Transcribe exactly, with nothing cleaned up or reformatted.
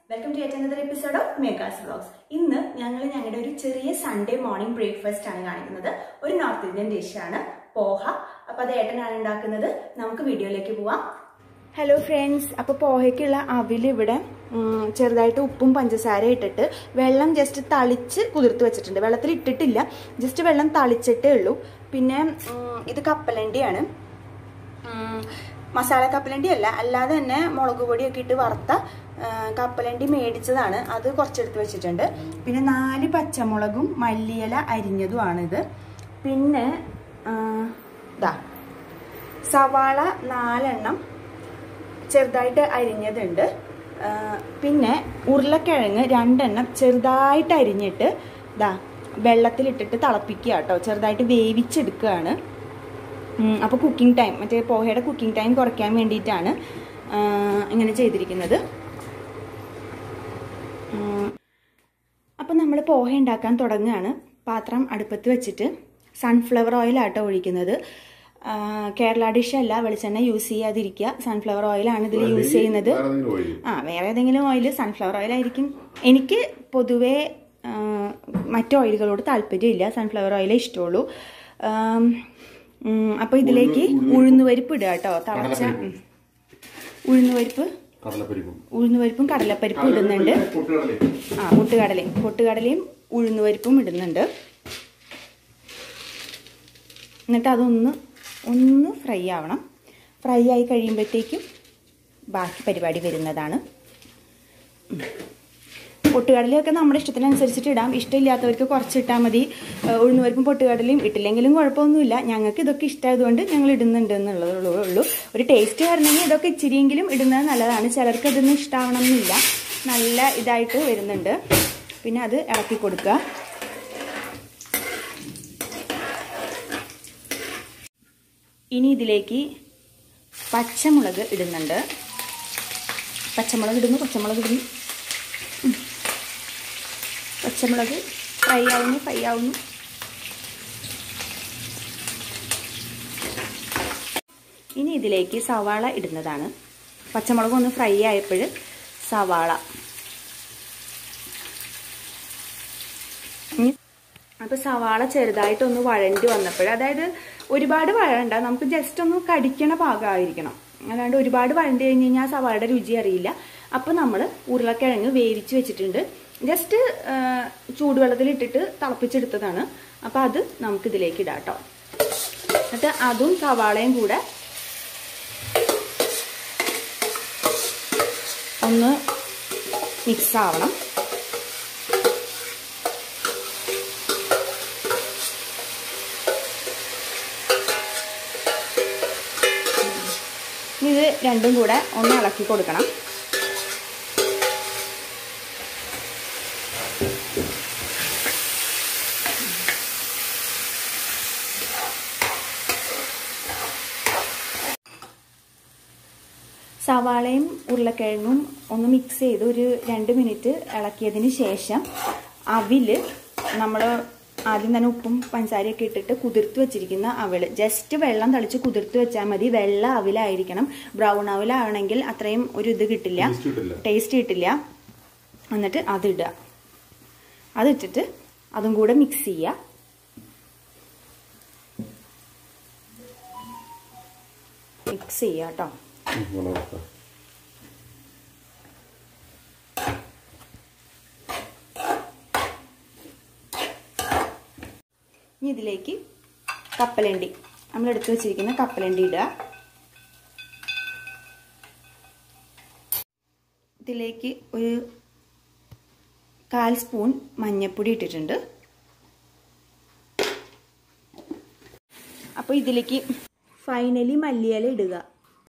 Welcome to yet another episode of Mega's Vlogs. ഇന്ന് ഞങ്ങൾ ഞങ്ങളുടെ ഒരു ചെറിയ സൺഡേ മോർണിംഗ് ബ്രേക്ക്ഫാസ്റ്റ് ആണ് കാണിക്കുന്നത്. ഒരു നോർത്ത് ഇന്ത്യൻ ഡിഷാണ് പോഹ. അപ്പോൾ അത് ഏട്ടനാണ് ഉണ്ടാക്കുന്നത്. നമുക്ക് വീഡിയോയിലേക്ക് പോവാം. ഹലോ ഫ്രണ്ട്സ്, അപ്പോൾ പോഹയ്ക്കുള്ള അവിൽ ഇവിടെ ചെറുതായിട്ട് ഉപ്പും പഞ്ചസാര ഇട്ടിട്ട് വെള്ളം ജസ്റ്റ് തളിച്ച് കുതിർത്ത് വെച്ചിട്ടുണ്ട്. വെള്ളത്തിൽ ഇട്ടിട്ടില്ല, ജസ്റ്റ് വെള്ളം തളിച്ചിട്ടേ ഉള്ളൂ. പിന്നെ ഇത് കപ്പലണ്ടിയാണ്, മസാല കപ്പലണ്ടി അല്ല, അല്ലാതെ തന്നെ മുളക് പൊടിയൊക്കെ ഇട്ട് വറുത്ത കപ്പലണ്ടി മേടിച്ചതാണ്. അത് കുറച്ചെടുത്ത് വെച്ചിട്ടുണ്ട്. പിന്നെ നാല് പച്ചമുളകും മല്ലിയില അരിഞ്ഞതുമാണിത്. പിന്നെ ഇതാ സവാള നാലെണ്ണം ചെറുതായിട്ട് അരിഞ്ഞതുണ്ട്. പിന്നെ ഉരുളക്കിഴങ്ങ് രണ്ടെണ്ണം ചെറുതായിട്ട് അരിഞ്ഞിട്ട് ഇതാ വെള്ളത്തിലിട്ടിട്ട് തിളപ്പിക്കുക കേട്ടോ, ചെറുതായിട്ട് വേവിച്ചെടുക്കുകയാണ്. അപ്പോൾ കുക്കിംഗ് ടൈം, മറ്റേ പോഹയുടെ കുക്കിംഗ് ടൈം കുറയ്ക്കാൻ വേണ്ടിയിട്ടാണ് ഇങ്ങനെ ചെയ്തിരിക്കുന്നത്. അപ്പം നമ്മൾ പോഹ ഉണ്ടാക്കാൻ തുടങ്ങുകയാണ്. പാത്രം അടുപ്പത്ത് വെച്ചിട്ട് സൺഫ്ലവർ ഓയിലാട്ടോ ഒഴിക്കുന്നത്. കേരള ഡിഷ് അല്ല, വെളിച്ചെണ്ണ യൂസ് ചെയ്യാതിരിക്കുക. സൺഫ്ലവർ ഓയിലാണ് ഇതിൽ യൂസ് ചെയ്യുന്നത്. ആ വേറെ ഏതെങ്കിലും ഓയിൽ, സൺഫ്ലവർ ഓയിലായിരിക്കും. എനിക്ക് പൊതുവേ മറ്റു ഓയിലുകളോട് താല്പര്യമില്ല, സൺഫ്ലവർ ഓയിലേ ഇഷ്ടമുള്ളൂ. അപ്പോൾ ഇതിലേക്ക് ഉഴുന്നുപരിപ്പ് ഇടുക കേട്ടോ. തിളച്ച ഉഴുന്നുപരിപ്പ് ഉഴുന്നുപരിപ്പും കടലപ്പരിപ്പും ഇടുന്നുണ്ട്. ആ പൊട്ടുകടലയും പൊട്ടുകടലയും ഉഴുന്നുപരിപ്പും ഇടുന്നുണ്ട്. എന്നിട്ട് അതൊന്ന് ഒന്ന് ഫ്രൈ ആവണം. ഫ്രൈ ആയി കഴിയുമ്പോഴത്തേക്കും ബാക്കി പരിപാടി വരുന്നതാണ്. പൊട്ടുകടലയൊക്കെ നമ്മുടെ ഇഷ്ടത്തിനനുസരിച്ചിട്ട് ഇടാം. ഇഷ്ടമില്ലാത്തവർക്ക് കുറച്ചിട്ടാൽ മതി. ഉഴുന്നുപരിപ്പും പൊട്ടുകടലയും ഇട്ടില്ലെങ്കിലും കുഴപ്പമൊന്നുമില്ല. ഞങ്ങൾക്ക് ഇതൊക്കെ ഇഷ്ടമായതുകൊണ്ട് ഞങ്ങൾ ഇടുന്നുണ്ട് എന്നുള്ളതേ ഉള്ളൂ. ഒരു ടേസ്റ്റ് വരണമെങ്കിൽ ഇതൊക്കെ ഇച്ചിരിയെങ്കിലും ഇടുന്നത് നല്ലതാണ്. ചിലർക്ക് ഇതൊന്നും ഇഷ്ടമാവണം എന്നില്ല. നല്ല ഇതായിട്ട് വരുന്നുണ്ട്. പിന്നെ അത് ഇളക്കി കൊടുക്കുക. ഇനി ഇതിലേക്ക് പച്ചമുളക് ഇടുന്നുണ്ട്. പച്ചമുളക് ഇടുന്നു പച്ചമുളക് ഇടുന്നു പച്ചമുളക് ഫ്രൈ ആവുന്നു ഫ്രൈ ആവുന്നു ഇനി ഇതിലേക്ക് സവാള ഇടുന്നതാണ്. പച്ചമുളക് ഒന്ന് ഫ്രൈ ആയപ്പോൾ സവാള. അപ്പോൾ സവാള ചെറുതായിട്ടൊന്ന് വഴണ്ടി വന്നപ്പോൾ, അതായത് ഒരുപാട് വഴണ്ട, നമുക്ക് ജസ്റ്റ് ഒന്ന് കടിക്കണ പാകമായിരിക്കണം. അല്ലാണ്ട് ഒരുപാട് വഴണ്ടി കഴിഞ്ഞ് കഴിഞ്ഞാൽ സവാളയുടെ രുചി അറിയില്ല. അപ്പോൾ നമ്മൾ ഉരുളക്കിഴങ്ങ് വേവിച്ച് വെച്ചിട്ടുണ്ട്. ജസ്റ്റ് ചൂടുവെള്ളത്തിലിട്ടിട്ട് തിളപ്പിച്ചെടുത്തതാണ്. അപ്പോൾ അത് നമുക്കിതിലേക്ക് ഇടാം കേട്ടോ. എന്നിട്ട് അതും സവാളയും കൂടെ ഒന്ന് മിക്സ് ആവണം. ഇത് രണ്ടും കൂടെ ഒന്ന് ഇളക്കി കൊടുക്കണം. സവാളയും ഉരുളക്കിഴങ്ങും ഒന്ന് മിക്സ് ചെയ്ത് ഒരു രണ്ട് മിനിറ്റ് ഇളക്കിയതിന് ശേഷം അവിൽ, നമ്മൾ ആദ്യം തന്നെ ഉപ്പും പഞ്ചസാരയൊക്കെ ഇട്ടിട്ട് കുതിർത്ത് വെച്ചിരിക്കുന്ന അവൽ, ജസ്റ്റ് വെള്ളം തളിച്ച് കുതിർത്ത് വെച്ചാൽ മതി. വെള്ള അവിലായിരിക്കണം. ബ്രൗൺ അവിലാണെങ്കിൽ അത്രയും ഒരു ഇത് കിട്ടില്ല, ടേസ്റ്റ് കിട്ടില്ല. എന്നിട്ട് അതിടുക. അതിട്ടിട്ട് അതും കൂടെ മിക്സ് ചെയ്യുക. മിക്സ് ചെയ്യുക കേട്ടോ. ഇനി ഇതിലേക്ക് കപ്പലണ്ടി, നമ്മൾ എടുത്തു വെച്ചിരിക്കുന്ന കപ്പലണ്ടി ഇടുക. ഇതിലേക്ക് ഒരു കാൽ സ്പൂൺ മഞ്ഞൾപ്പൊടി ഇട്ടിട്ടുണ്ട്. അപ്പോൾ ഇതിലേക്ക് ഫൈനലി മല്ലിയില ഇടുക.